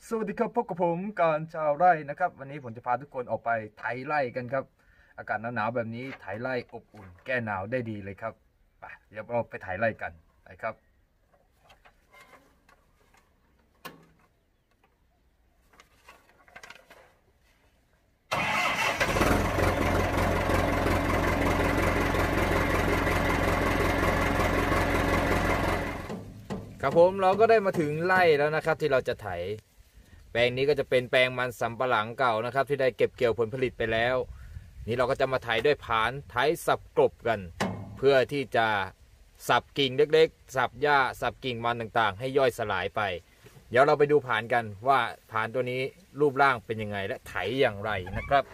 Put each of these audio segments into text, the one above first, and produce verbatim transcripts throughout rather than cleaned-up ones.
สวัสดีครับพบกับผมการชาวไร่นะครับวันนี้ผมจะพาทุกคนออกไปไถไร่กันครับอากาศหนาวๆแบบนี้ไถไร่อบอุ่นแก้หนาวได้ดีเลยครับไปเดี๋ยวเราไปไถไร่กันไปครับครับผมเราก็ได้มาถึงไร่แล้วนะครับที่เราจะไถแปลงนี้ก็จะเป็นแปลงมันสำปะหลังเก่านะครับที่ได้เก็บเกี่ยวผลผลิตไปแล้วนี่เราก็จะมาไถด้วยผานไถสับกลบกันเพื่อที่จะสับกิ่งเล็กๆสับหญ้าสับกิ่งมันต่างๆให้ย่อยสลายไปเดี๋ยวเราไปดูผานกันว่าผานตัวนี้รูปร่างเป็นยังไงและไถอย่างไรนะครับ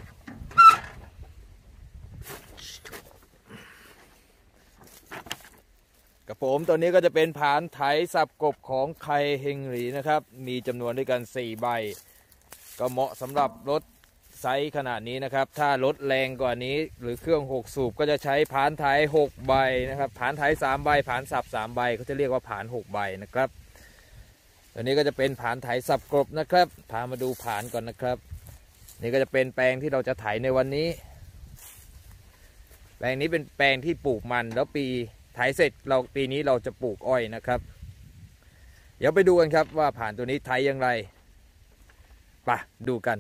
กับผมตัวนี้ก็จะเป็นผานไถสับกบของไคเฮงหรีนะครับมีจำนวนด้วยกันสี่ใบก็เหมาะสำหรับรถไซส์ขนาดนี้นะครับถ้ารถแรงกว่านี้หรือเครื่องหกสูบก็จะใช้ผานไถหกใบนะครับผานไถสามใบผานสับสามใบเขาจะเรียกว่าผานหกใบนะครับตัวนี้ก็จะเป็นผานไถสับกบนะครับพามาดูผานก่อนนะครับนี่ก็จะเป็นแปลงที่เราจะไถในวันนี้แปลงนี้เป็นแปลงที่ปลูกมันแล้วปีไถเสร็จเราปีนี้เราจะปลูกอ้อยนะครับเดี๋ยวไปดูกันครับว่าผ่านตัวนี้ไถอย่างไรไปดูกัน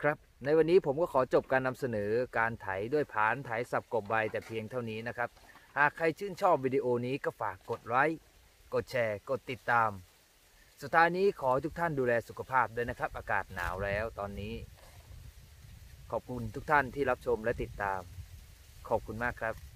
ครับในวันนี้ผมก็ขอจบการนำเสนอการไถด้วยผานไถสับกบใบแต่เพียงเท่านี้นะครับหากใครชื่นชอบวิดีโอนี้ก็ฝากกดไลค์กดแชร์กดติดตามสุดท้ายนี้ขอทุกท่านดูแลสุขภาพด้วยนะครับอากาศหนาวแล้วตอนนี้ขอบคุณทุกท่านที่รับชมและติดตามขอบคุณมากครับ